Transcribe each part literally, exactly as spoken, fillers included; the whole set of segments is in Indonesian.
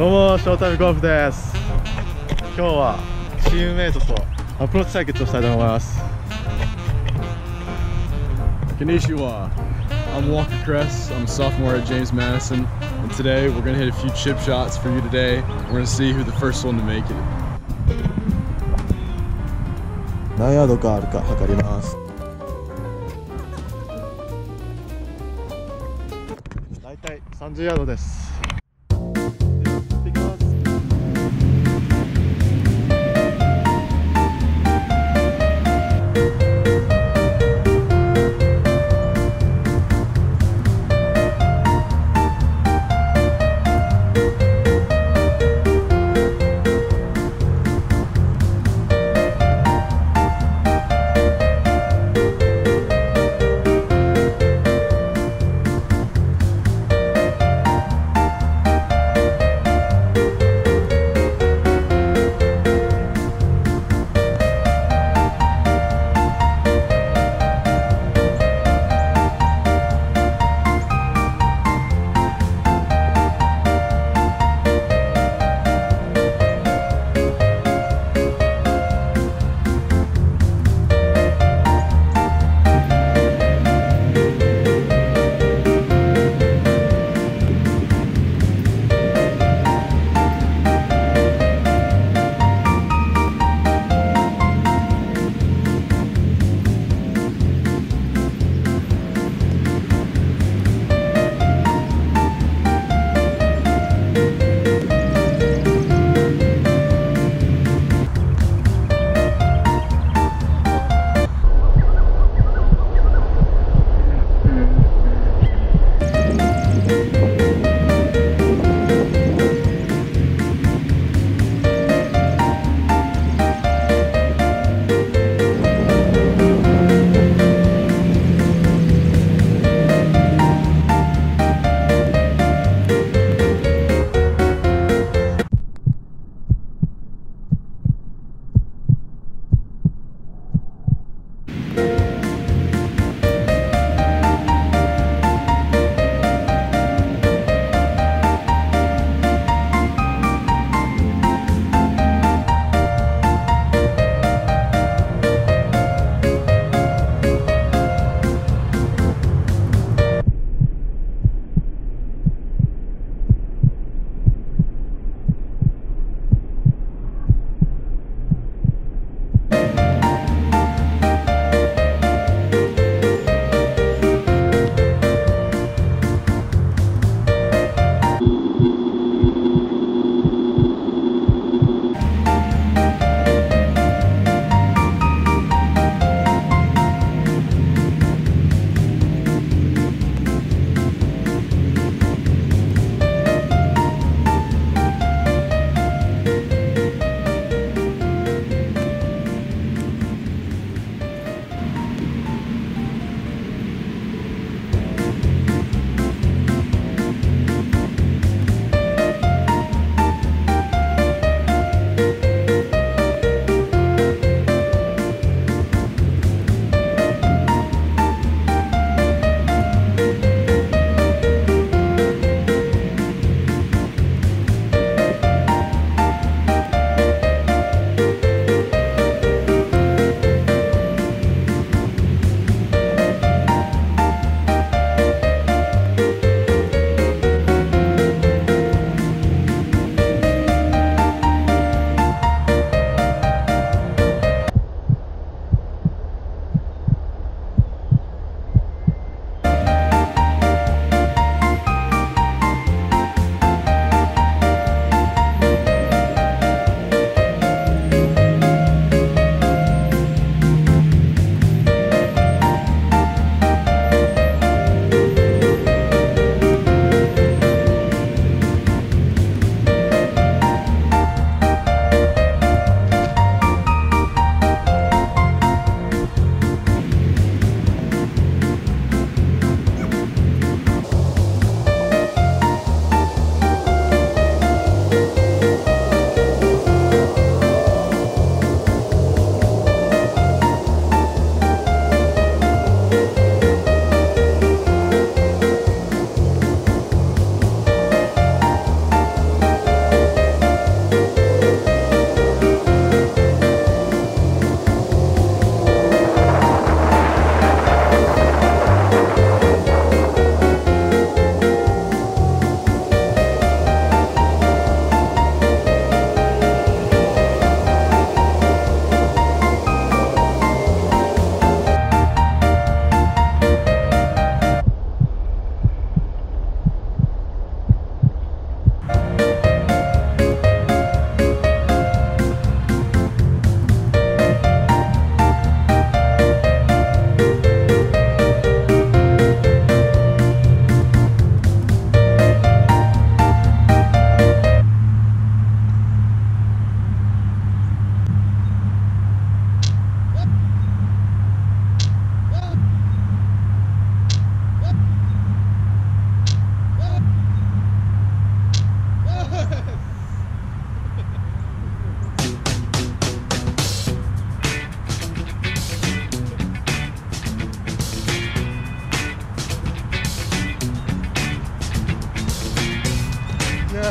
どうも、ショータイムゴルフです。今日はチームメイトとアプローチ対決をしたいと思います。 Konnichiwa. I'm Walker Kress. I'm a sophomore at James Madison, and today we're gonna hit a few chip shots for you today. We're gonna see who the first one to make it. 何ヤードかあるか測ります。だいたいさんじゅうヤードです。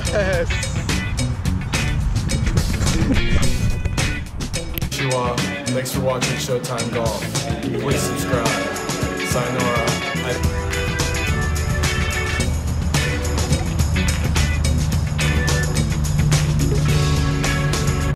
Yes! Thanks for watching Showtime Golf. Please subscribe. Sayonara.